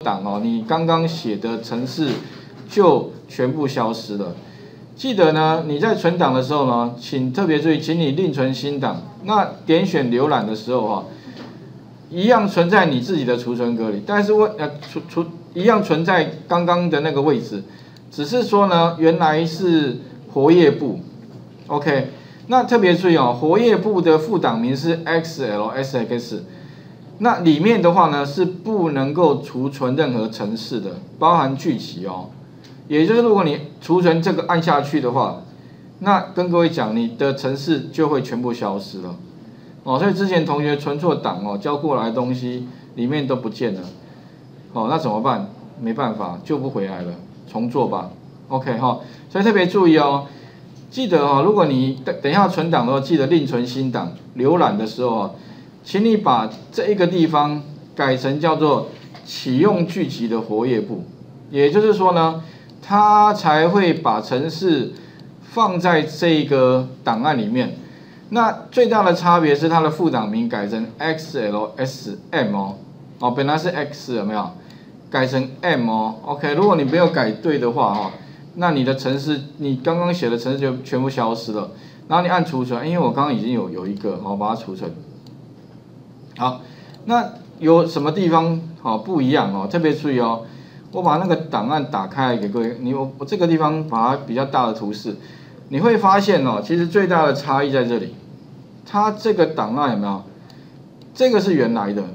档哦，你刚刚写的程式就全部消失了。记得呢，你在存档的时候呢，请特别注意，请你另存新档。那点选浏览的时候哈，一样存在你自己的储存格里，但是一样存在刚刚的那个位置，只是说呢，原来是活页簿 ，OK。那特别注意哦，活页簿的副档名是 XLSX。那里面的话呢，是不能够储存任何程式的，包含剧集哦。也就是如果你储存这个按下去的话，那跟各位讲，你的程式就会全部消失了。哦，所以之前同学存错档哦，交过来的东西里面都不见了。哦，那怎么办？没办法，救不回来了，重做吧。OK 哈，所以特别注意哦，记得哦，如果你等一下存档的话，记得另存新档。浏览的时候哦，请你把这一个地方改成叫做启用剧集的活页簿，也就是说呢，它才会把程式放在这个档案里面。那最大的差别是它的副档名改成 XLSM 哦，哦，本来是 X 有没有？改成 M 哦 ，OK。如果你没有改对的话哦，那你的程式，你刚刚写的程式就全部消失了。然后你按储存，因为我刚刚已经有一个，我把它储存。好，那有什么地方好不一样哦？特别注意哦，我把那个档案打开来给各位，我这个地方把它比较大的图示，你会发现哦，其实最大的差异在这里，它这个档案有没有？这个是原来的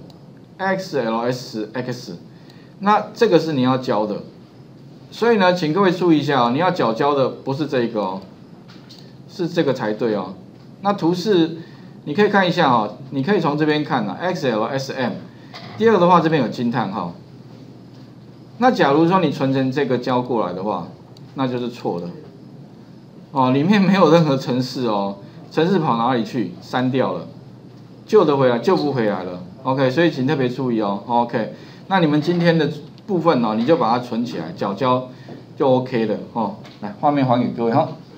XLSX， 那这个是你要交的，所以呢，请各位注意一下哦，你要交的不是这个哦，是这个才对哦。那图示。你可以看一下哈，你可以从这边看啊 ，XLSM。第二个的话，这边有惊叹号。那假如说你存成这个交过来的话，那就是错的。哦，里面没有任何程式哦，程式跑哪里去？删掉了，救得回来，救不回来了。OK， 所以请特别注意哦。OK， 那你们今天的部分哦，你就把它存起来，缴交就 OK 了哦。来，画面还给各位哈。